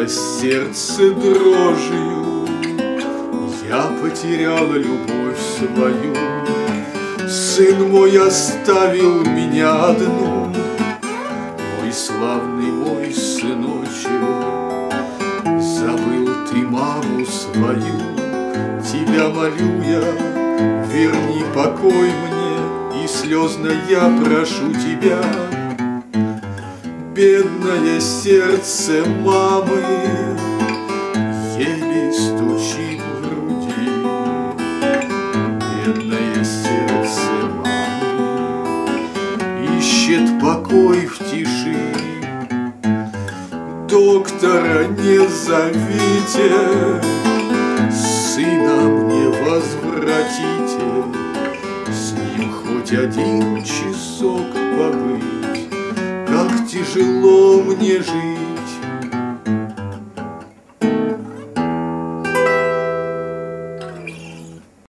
Билось сердце дрожью, я потеряла любовь свою. Сын мой оставил меня одну, мой славный мой сыночек. Забыл ты маму свою, тебя молю я, верни покой мне, и слезно я прошу тебя. Бедное сердце мамы еле стучит в груди. Бедное сердце мамы ищет покой в тиши. Доктора не зовите, сына мне возвратите, с ним хоть один часок побыть. Как тяжело мне жить.